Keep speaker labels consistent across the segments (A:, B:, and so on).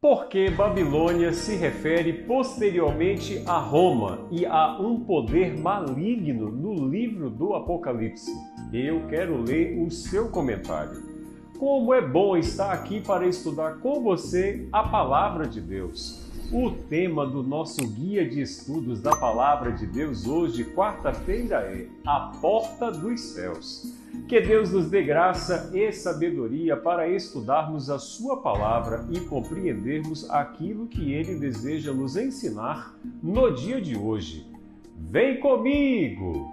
A: Porque Babilônia se refere posteriormente a Roma e a um poder maligno no livro do Apocalipse. Eu quero ler o seu comentário. Como é bom estar aqui para estudar com você a Palavra de Deus. O tema do nosso guia de estudos da Palavra de Deus hoje, quarta-feira, é A Porta dos Céus. Que Deus nos dê graça e sabedoria para estudarmos a Sua Palavra e compreendermos aquilo que Ele deseja nos ensinar no dia de hoje. Vem comigo!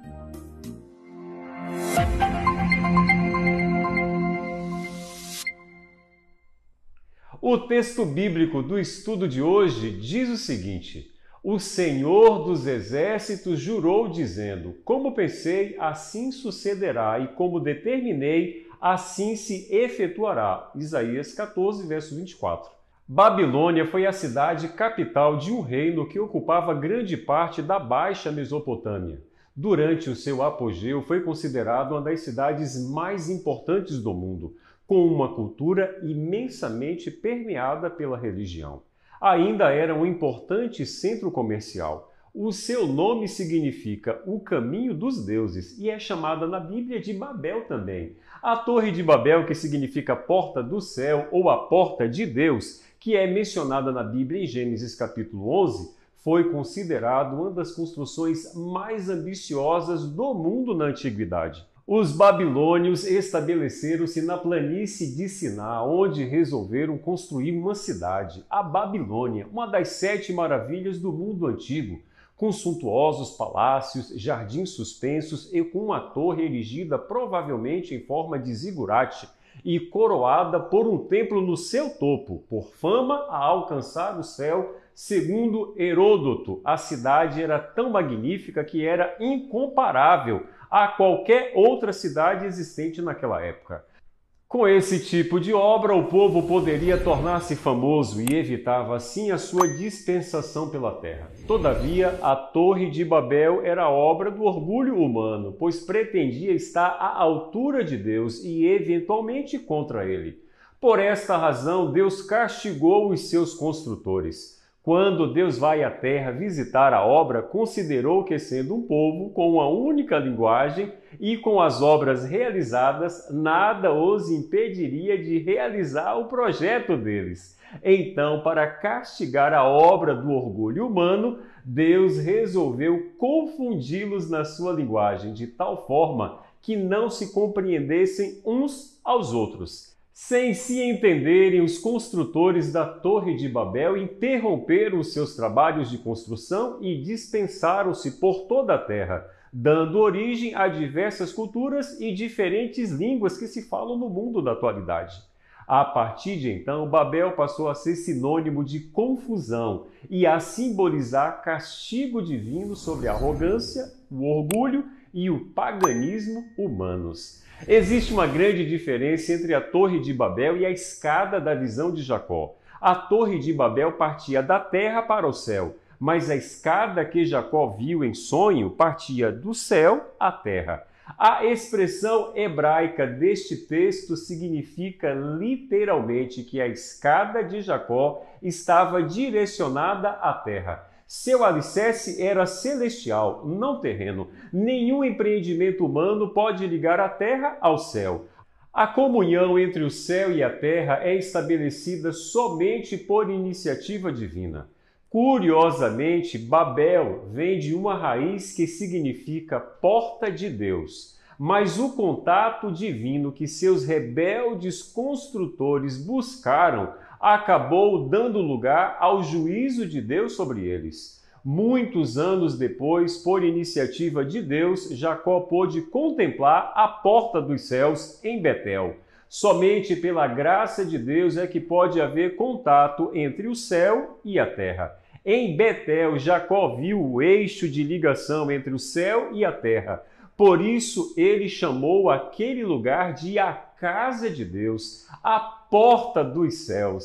A: O texto bíblico do estudo de hoje diz o seguinte: O Senhor dos Exércitos jurou dizendo, como pensei, assim sucederá, e como determinei, assim se efetuará. Isaías 14, verso 24. Babilônia foi a cidade capital de um reino que ocupava grande parte da Baixa Mesopotâmia. Durante o seu apogeu, foi considerado uma das cidades mais importantes do mundo, com uma cultura imensamente permeada pela religião. Ainda era um importante centro comercial. O seu nome significa o caminho dos deuses e é chamada na Bíblia de Babel também. A Torre de Babel, que significa porta do céu ou a porta de Deus, que é mencionada na Bíblia em Gênesis capítulo 11, foi considerado uma das construções mais ambiciosas do mundo na antiguidade. Os babilônios estabeleceram-se na planície de Siná, onde resolveram construir uma cidade, a Babilônia, uma das 7 maravilhas do mundo antigo, com suntuosos palácios, jardins suspensos e com uma torre erigida provavelmente em forma de zigurate e coroada por um templo no seu topo, por fama a alcançar o céu. Segundo Heródoto, a cidade era tão magnífica que era incomparável a qualquer outra cidade existente naquela época. Com esse tipo de obra, o povo poderia tornar-se famoso e evitava assim a sua dispensação pela terra. Todavia, a Torre de Babel era obra do orgulho humano, pois pretendia estar à altura de Deus e eventualmente contra ele. Por esta razão, Deus castigou os seus construtores. Quando Deus vai à terra visitar a obra, considerou que, sendo um povo com uma única linguagem e com as obras realizadas, nada os impediria de realizar o projeto deles. Então, para castigar a obra do orgulho humano, Deus resolveu confundi-los na sua linguagem, de tal forma que não se compreendessem uns aos outros. Sem se entenderem, os construtores da Torre de Babel interromperam os seus trabalhos de construção e dispensaram-se por toda a terra, dando origem a diversas culturas e diferentes línguas que se falam no mundo da atualidade. A partir de então, Babel passou a ser sinônimo de confusão e a simbolizar castigo divino sobre a arrogância, o orgulho e o paganismo humanos. Existe uma grande diferença entre a Torre de Babel e a escada da visão de Jacó. A Torre de Babel partia da terra para o céu, mas a escada que Jacó viu em sonho partia do céu à terra. A expressão hebraica deste texto significa literalmente que a escada de Jacó estava direcionada à terra. Seu alicerce era celestial, não terreno. Nenhum empreendimento humano pode ligar a terra ao céu. A comunhão entre o céu e a terra é estabelecida somente por iniciativa divina. Curiosamente, Babel vem de uma raiz que significa porta de Deus. Mas o contato divino que seus rebeldes construtores buscaram acabou dando lugar ao juízo de Deus sobre eles. Muitos anos depois, por iniciativa de Deus, Jacó pôde contemplar a porta dos céus em Betel. Somente pela graça de Deus é que pode haver contato entre o céu e a terra. Em Betel, Jacó viu o eixo de ligação entre o céu e a terra. Por isso, ele chamou aquele lugar de a casa de Deus, a porta dos céus.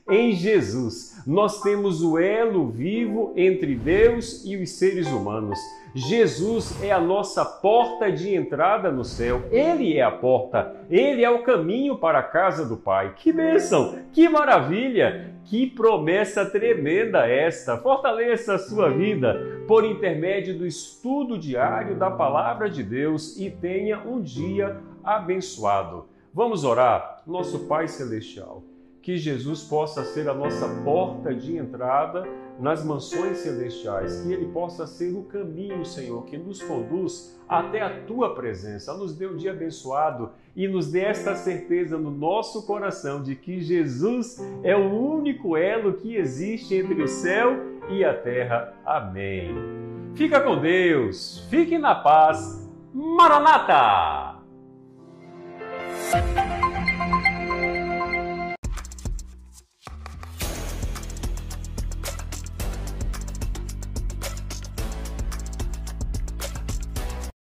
A: Em Jesus, nós temos o elo vivo entre Deus e os seres humanos. Jesus é a nossa porta de entrada no céu. Ele é a porta, Ele é o caminho para a casa do Pai. Que bênção, que maravilha, que promessa tremenda esta. Fortaleça a sua vida por intermédio do estudo diário da Palavra de Deus e tenha um dia abençoado. Vamos orar? Nosso Pai Celestial, que Jesus possa ser a nossa porta de entrada nas mansões celestiais, que Ele possa ser o caminho, Senhor, que nos conduz até a Tua presença. Nos dê um dia abençoado e nos dê esta certeza no nosso coração de que Jesus é o único elo que existe entre o céu e a terra. Amém. Fica com Deus, fique na paz. Maranata!